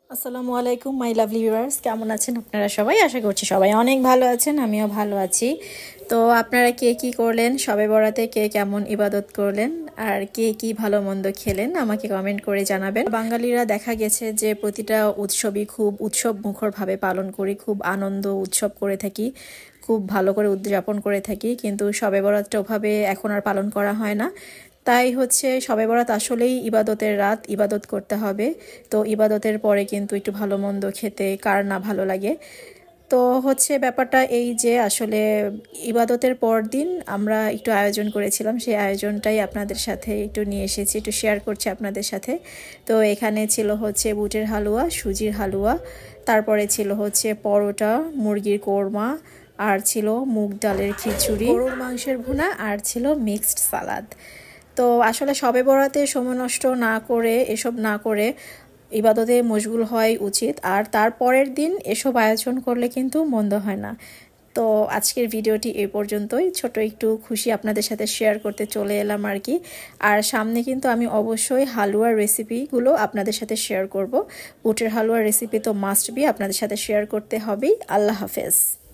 আসসালামু আলাইকুম my lovely viewers, কেমন আছেন আপনারা সবাই? আশা করছি সবাই অনেক ভালো আছেন, আমিও ভালো আছি। তো আপনারা কে কি করলেন শবে বরাতে, কে কেমন ইবাদত করলেন, আর কে কি ভালো মন্দ খেলেন আমাকে কমেন্ট করে জানাবেন। বাঙালিরা দেখা গেছে যে প্রতিটা উৎসবই খুব উৎসব মুখরভাবে পালন করি, খুব আনন্দ উৎসব করে থাকি, খুব ভালো করে উদযাপন করে থাকি, কিন্তু শবে বরাতটা ওভাবে এখন আর পালন করা হয় না। তাই হচ্ছে শবে বরাত আসলেই ইবাদতের রাত, ইবাদত করতে হবে। তো ইবাদতের পরে কিন্তু একটু ভালো মন্দ খেতে কার না ভালো লাগে। তো হচ্ছে ব্যাপারটা এই যে আসলে ইবাদতের পর দিন আমরা একটু আয়োজন করেছিলাম, সেই আয়োজনটাই আপনাদের সাথে একটু নিয়ে এসেছি, একটু শেয়ার করছি আপনাদের সাথে। তো এখানে ছিল হচ্ছে বুটের হালুয়া, সুজির হালুয়া, তারপরে ছিল হচ্ছে পরোটা, মুরগির কোরমা, আর ছিল মুগ ডালের খিচুড়ি, গরুর মাংসের ভুনা, আর ছিল মিক্সড সালাদ। তো আসলে শবে বরাতে সময় নষ্ট না করে, এসব না করে ইবাদতে মশগুল হয় উচিত, আর তারপরের দিন এসব আয়োজন করলে কিন্তু মন্দ হয় না। তো আজকের ভিডিওটি এই পর্যন্তই, ছোট একটু খুশি আপনাদের সাথে শেয়ার করতে চলে এলাম আর কি। আর সামনে কিন্তু আমি অবশ্যই হালুয়ার রেসিপিগুলো আপনাদের সাথে শেয়ার করব। বুটের হালুয়ার রেসিপি তো মাস্ট বি আপনাদের সাথে শেয়ার করতে হবেই। আল্লাহ হাফেজ।